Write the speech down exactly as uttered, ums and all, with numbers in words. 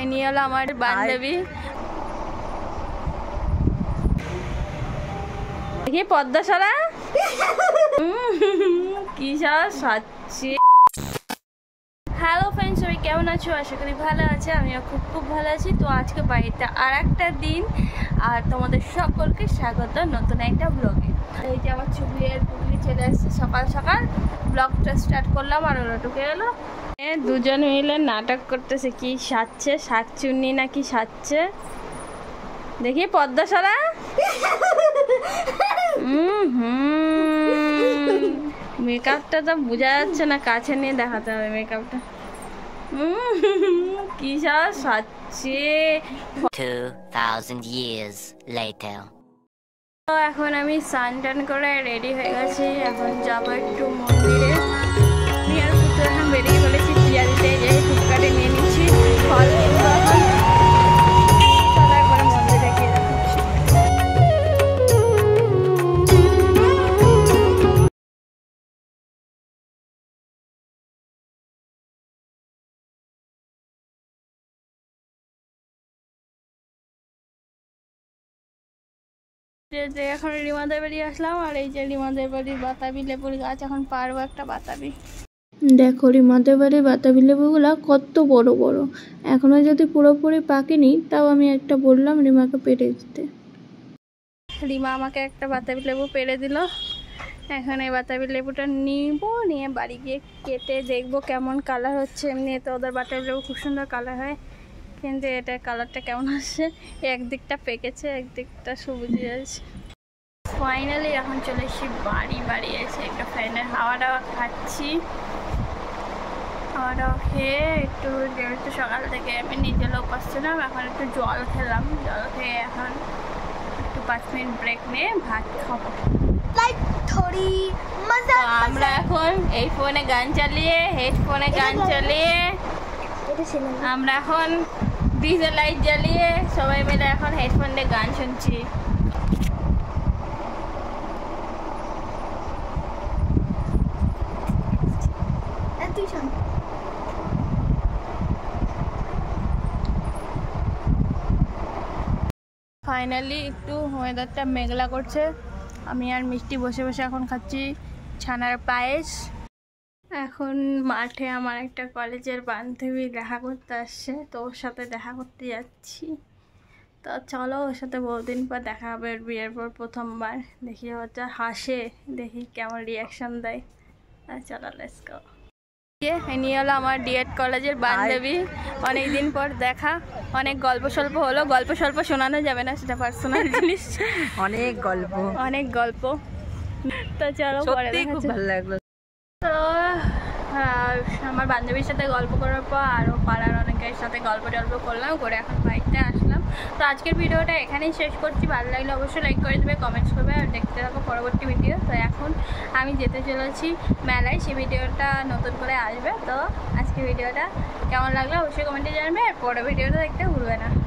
ইনি হলো আমার বান্ধবী। দেখি পদ্মা সারা কি সাচ্ছি। হ্যালো ফ্রেন্ডস, সবাই কেমন আছো? আশা করি ভালো আছে, আমিও খুব খুব ভালো আছি। তো আজকে বাড়িতে আর একটা দিন, আর তোমাদের সকলকে স্বাগত নতুন একটা ব্লগে। এই যে আমার ছবির পুকুরি চলে এসেছে, সকাল সকাল ব্লগটা স্টার্ট করলাম আর ওরা ঢুকে গেলো। দুজন মিলে নাটক করতেছে, কি সাজছে, শাক চুন্নি না কি সাজছে। দেখি পদ্মা সারা হুম হুম মেকআপটা তো বোঝা যাচ্ছে না, কাছে নিয়ে দেখাতে হবে মেকআপটা। কি সব সাজছে। two thousand years later. তো এখন আমি স্নান টান করে রেডি হয়ে গেছি, এখন যাবো একটু মন্দিরে। আমি আর পুজো এখন বেরিয়ে বলেছি পূজা দিতে, যে ধূপকাঠি নিয়ে নিচ্ছি, ফল কিনবো এখন। চলো একবার মন্দিরে গিয়ে দেখাচ্ছি। যে এখন রিমাদের বাড়ি আসলাম, আর এই যে রিমাদের বাড়ির বাতাবি লেবুর গাছ, এখন পারবো একটা বাতাবি। দেখো রিমাদের বাড়ির বাতাবি লেবুগুলা কত বড় বড়, এখনো যদি পুরোপুরি পাকেনি, তাও আমি একটা বললাম রিমাকে পেড়ে দিতে। রিমা আমাকে একটা বাতাবি লেবু পেড়ে দিল। এখন এই বাতাবি লেবুটা নিব, নিয়ে বাড়ি গিয়ে কেটে দেখবো কেমন কালার হচ্ছে। এমনি তো ওদের বাতাবি লেবু খুব সুন্দর কালার হয়, কিন্তু এটা কালারটা কেমন আসছে, একদিকটা পেকেছে একদিকটা সবুজ আছে। ফাইনালি এখন চলে এসেছি বাড়ি। বাড়ি এসে একটা ফ্যানের হাওয়া টাওয়া খাচ্ছি। খাওয়া দাওয়া খেয়ে একটু যেহেতু সকাল থেকে আমি নিজে লোক আসছিলাম, এখন একটু জল খেলাম। জল খেয়ে এখন একটু পাঁচ মিনিট ব্রেক নিয়ে ভাত খাবো। আমরা এখন এই ফোনে গান চালিয়ে, হেডফোনে গান চালিয়ে, আমরা এখন ডিজে লাইট জ্বালিয়ে সবাই মিলে এখন হেডফোন দিয়ে গান শুনছি। ফাইনালি একটু ওয়েদারটা মেঘলা করছে। আমি আর মিষ্টি বসে বসে এখন খাচ্ছি ছানার পায়েস। এখন মাঠে আমার একটা কলেজের বান্ধবী দেখা করতে আসছে, তো ওর সাথে দেখা করতে যাচ্ছি। তো চলো, ওর সাথে বহুদিন পর দেখা হবে, বিয়ের পর প্রথমবার। দেখি হচ্ছে হাসে, দেখি কেমন রিয়াকশন দেয়। চলো লেটস গো। ইনি হলো আমার ডিএড কলেজের বান্ধবী, অনেকদিন পর দেখা, অনেক গল্প স্বল্প হলো। গল্প স্বল্প শোনানো যাবে না, সেটা পার্সোনাল জিনিস। অনেক গল্প অনেক গল্প তো চলো, পরে খুব ভালো লাগলো। তো আমার বান্ধবীর সাথে গল্প করার পর আরও পাড়ার অনেকের সাথে গল্প টল্প করলাম, করে এখন বাড়িতে আসলাম। তো আজকের ভিডিওটা এখানেই শেষ করছি। ভালো লাগলে অবশ্যই লাইক করে দেবে, কমেন্টস করবে, আর দেখতে থাকো পরবর্তী ভিডিও। তো এখন আমি যেতে চলেছি মেলায়, সেই ভিডিওটা নতুন করে আসবে। তো আজকের ভিডিওটা কেমন লাগলো অবশ্যই কমেন্টে জানাবে, আর পরের ভিডিওটা দেখতে ভুলবে না।